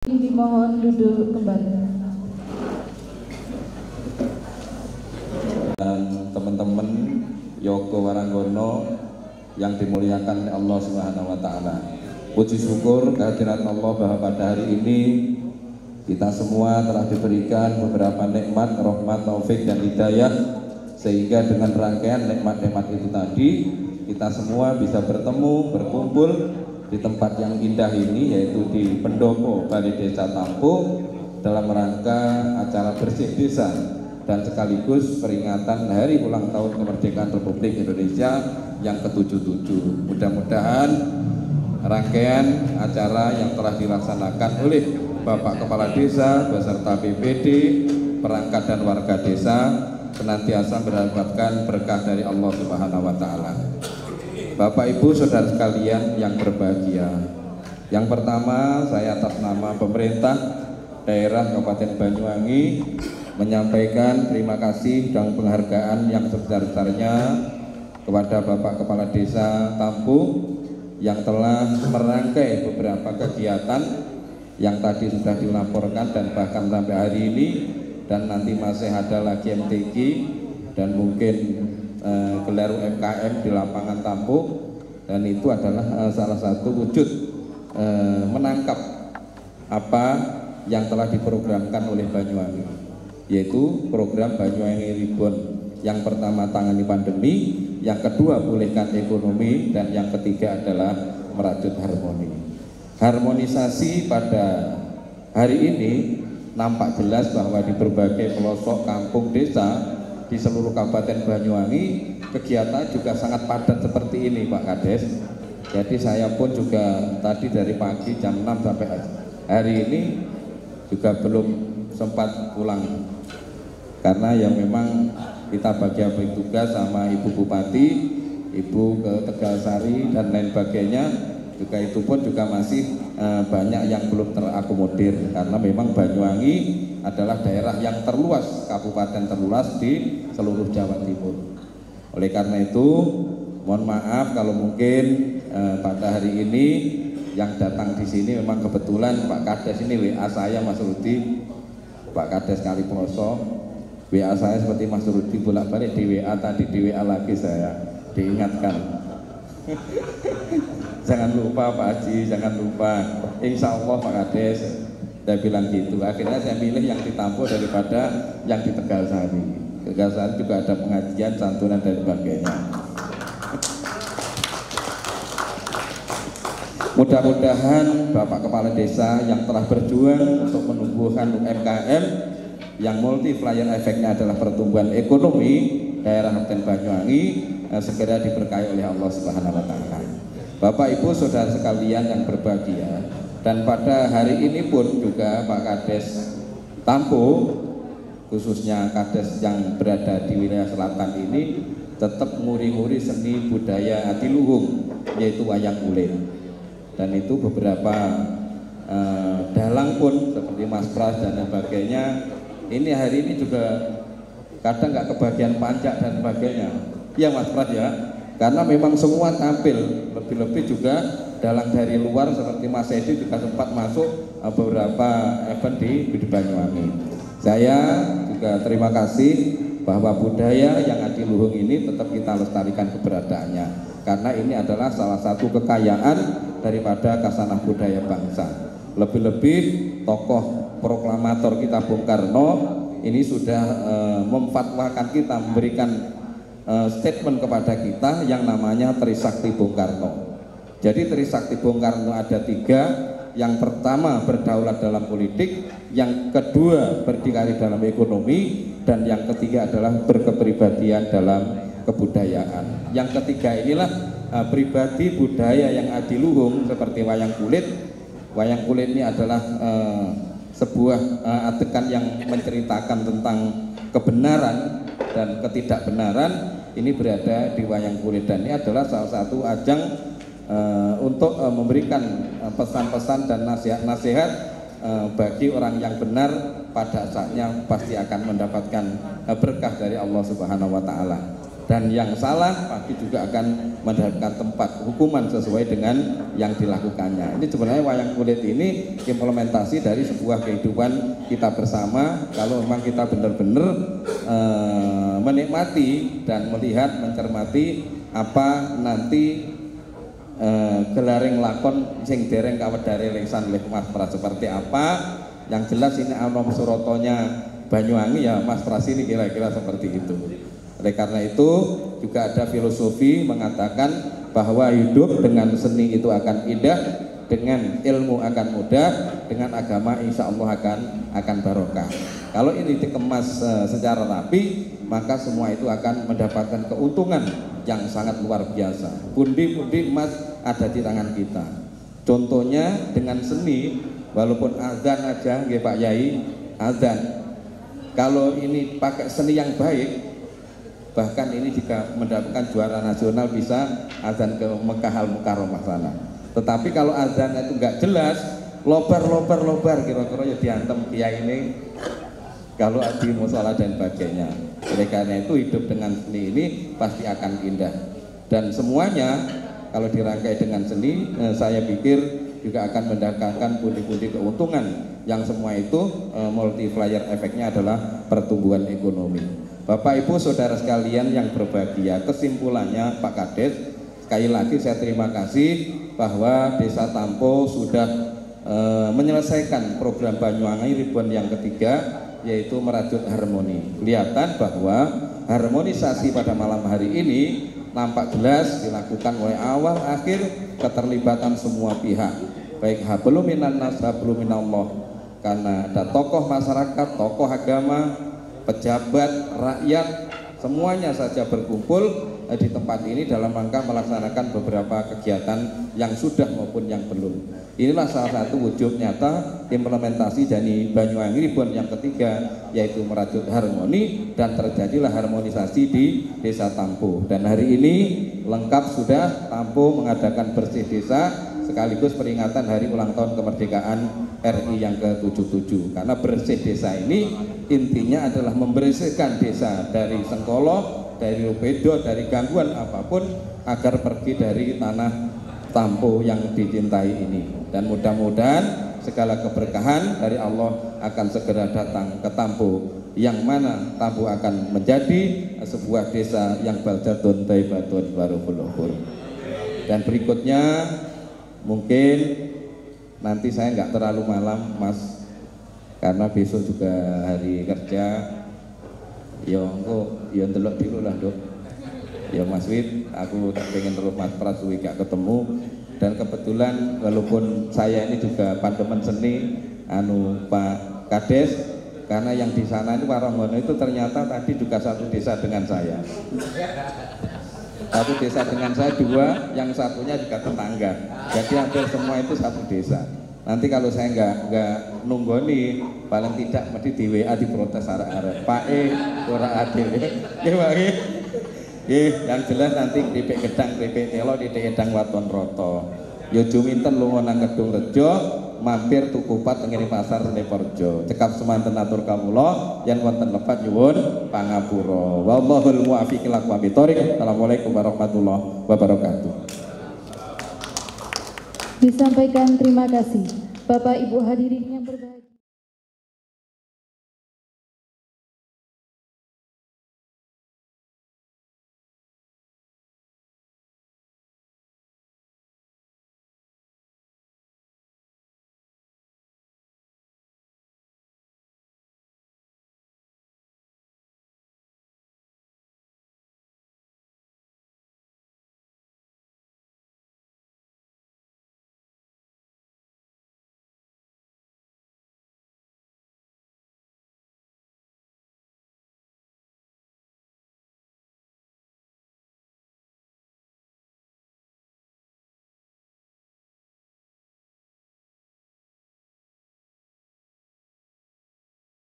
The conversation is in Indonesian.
Dimohon duduk kembali. Dan teman-teman Yoko Waranggono yang dimuliakan oleh Allah Subhanahu wa taala. Puji syukur kehadirat Allah bahwa pada hari ini kita semua telah diberikan beberapa nikmat, rahmat, taufik dan hidayah, sehingga dengan rangkaian nikmat-nikmat itu tadi kita semua bisa bertemu, berkumpul di tempat yang indah ini, yaitu di Pendopo Balai Desa Tampo, dalam rangka acara bersih desa dan sekaligus peringatan hari ulang tahun kemerdekaan Republik Indonesia yang ke-77. Mudah-mudahan rangkaian acara yang telah dilaksanakan oleh Bapak Kepala Desa beserta BPD, perangkat dan warga desa senantiasa mendapatkan berkah dari Allah Subhanahu wa taala. Bapak Ibu Saudara sekalian yang berbahagia, yang pertama saya atas nama pemerintah daerah Kabupaten Banyuwangi menyampaikan terima kasih dan penghargaan yang sebesar-besarnya kepada Bapak Kepala Desa Tampo yang telah merangkai beberapa kegiatan yang tadi sudah dilaporkan dan bahkan sampai hari ini, dan nanti masih ada lagi MTQ dan mungkin gelar UMKM di lapangan Tampo, dan itu adalah salah satu wujud menangkap apa yang telah diprogramkan oleh Banyuwangi, yaitu program Banyuwangi Reborn. Yang pertama tangani pandemi, yang kedua pulihkan ekonomi, dan yang ketiga adalah merajut harmoni. Harmonisasi pada hari ini nampak jelas bahwa di berbagai pelosok kampung desa di seluruh Kabupaten Banyuwangi kegiatan juga sangat padat seperti ini, Pak Kades. Jadi saya pun juga tadi dari pagi jam 6 sampai hari ini juga belum sempat pulang, karena yang memang kita bagi tugas sama Ibu Bupati, Ibu ke Tegalsari dan lain sebagainya, juga itu pun juga masih banyak yang belum terakomodir, karena memang Banyuwangi adalah daerah yang terluas, kabupaten terluas di seluruh Jawa Timur. Oleh karena itu mohon maaf kalau mungkin pada hari ini yang datang di sini memang kebetulan Pak Kades ini WA saya Mas Rudi, Pak Kades Kali Pelosok, WA saya seperti Mas Rudi bolak-balik di WA, tadi di WA lagi saya diingatkan. Jangan lupa Pak Haji, jangan lupa. Insya Allah Pak Kades, saya bilang gitu. Akhirnya saya pilih yang di Tampo daripada yang di Tegalsari. Tegalsari juga ada pengajian, santunan dan sebagainya. Mudah-mudahan Bapak Kepala Desa yang telah berjuang untuk menumbuhkan UMKM yang multiplier efeknya adalah pertumbuhan ekonomi daerah Kabupaten Banyuwangi segera diberkahi oleh Allah Subhanahu wa taala. Bapak Ibu Saudara sekalian yang berbahagia, dan pada hari ini pun juga Pak Kades Tampo, khususnya Kades yang berada di wilayah selatan ini, tetap nguri-nguri seni budaya adiluhung, yaitu wayang kulit. Dan itu beberapa dalang pun seperti Mas Pras dan sebagainya, ini hari ini juga kadang nggak kebagian pancak dan sebagainya. Ya Mas Pras ya, karena memang semua tampil, lebih-lebih juga dalang dari luar seperti Mas Edi juga sempat masuk beberapa event di Banyuwangi. Saya juga terima kasih bahwa budaya yang adiluhung ini tetap kita lestarikan keberadaannya, karena ini adalah salah satu kekayaan daripada kasanah budaya bangsa. Lebih-lebih tokoh proklamator kita Bung Karno ini sudah memfatwakan kita, memberikan statement kepada kita yang namanya Trisakti Bung Karno. Jadi Trisakti Bung Karno ada 3. Yang pertama berdaulat dalam politik, yang kedua berdikari dalam ekonomi, dan yang ketiga adalah berkepribadian dalam kebudayaan. Yang ketiga inilah pribadi budaya yang adiluhung seperti wayang kulit. Wayang kulit ini adalah sebuah adegan yang menceritakan tentang kebenaran dan ketidakbenaran. Ini berada di wayang kulit, dan ini adalah salah satu ajang untuk memberikan pesan-pesan dan nasihat-nasihat bagi orang yang benar, pada saatnya pasti akan mendapatkan berkah dari Allah Subhanahu wa taala. dan yang salah pasti juga akan mendapatkan tempat hukuman sesuai dengan yang dilakukannya. Ini sebenarnya wayang kulit ini implementasi dari sebuah kehidupan kita bersama. Kalau memang kita benar-benar menikmati dan melihat, mencermati apa nanti gelaring lakon sing dereng kawedare lengsan oleh Mas Pras seperti apa. Yang jelas ini anom surotonya Banyuwangi ya Mas Pras ini kira-kira seperti itu. Oleh karena itu juga ada filosofi mengatakan bahwa hidup dengan seni itu akan indah, dengan ilmu akan mudah, dengan agama insya Allah akan barokah. Kalau ini dikemas secara rapi, maka semua itu akan mendapatkan keuntungan yang sangat luar biasa. Pundi-pundi emas ada di tangan kita. Contohnya dengan seni, walaupun azan aja, nggih Pak Yai, azan. Kalau ini pakai seni yang baik, bahkan ini jika mendapatkan juara nasional bisa azan ke Mekah Al-Mukarramah sana. Tetapi kalau azan itu nggak jelas, lobar kira-kira ya diantem kiai ini kalau di musola dan sebagainya. Oleh karena itu hidup dengan seni ini pasti akan indah, dan semuanya kalau dirangkai dengan seni saya pikir juga akan mendatangkan pundi-pundi keuntungan yang semua itu multiplier efeknya adalah pertumbuhan ekonomi. Bapak Ibu Saudara sekalian yang berbahagia, kesimpulannya Pak Kades, sekali lagi saya terima kasih bahwa Desa Tampo sudah menyelesaikan program Banyuwangi Ribuan yang ketiga, yaitu merajut harmoni. Kelihatan bahwa harmonisasi pada malam hari ini nampak jelas dilakukan oleh awal akhir keterlibatan semua pihak, baik hablum minan nas hablum minallah, karena ada tokoh masyarakat, tokoh agama, pejabat, rakyat, semuanya saja berkumpul di tempat ini dalam rangka melaksanakan beberapa kegiatan yang sudah maupun yang belum. Inilah salah satu wujud nyata implementasi dari Banyuwangi Ribuan yang ketiga, yaitu merajut harmoni, dan terjadilah harmonisasi di Desa Tampo. Dan hari ini lengkap sudah Tampo mengadakan bersih desa sekaligus peringatan hari ulang tahun kemerdekaan RI yang ke-77. Karena bersih desa ini intinya adalah membersihkan desa dari sengkolo, dari rubedo, dari gangguan apapun, agar pergi dari tanah Tampo yang dicintai ini. Dan mudah-mudahan segala keberkahan dari Allah akan segera datang ke Tampo, yang mana Tampo akan menjadi sebuah desa yang baldatun thayyibatun barokahul luhur. Dan berikutnya mungkin nanti saya nggak terlalu malam Mas, karena besok juga hari kerja. Ya engko ya ndelok dulu lah Dok. Ya Mas Wid, aku tak pengen terus Mas Pras suwi gak ketemu, dan kebetulan walaupun saya ini juga pandemen seni Pak Kades, karena yang di sana itu Waronggono itu ternyata tadi juga satu desa dengan saya. Satu desa dengan saya dua, yang satunya juga tetangga. Jadi hampir semua itu satu desa. Nanti kalau saya nggak nunggoni, paling tidak mesti di WA diprotes arek-arek. Pak ora adil. Nggih Pak nggih. Nggih, yang jelas nanti kripik gedang, kripik telo, titik edang waton roto. Yo juminten lunga nang Kedung Rejo, mampir tuku pat tengene pasar Seneporjo. Cekap semanten atur kawula, yen wonten lepat nyuwun pangapura. Wallahul muwaffiq ila aqwamit thoriq. Assalamualaikum warahmatullahi wabarakatuh. Disampaikan terima kasih. Bapak Ibu hadirin yang berbahagia.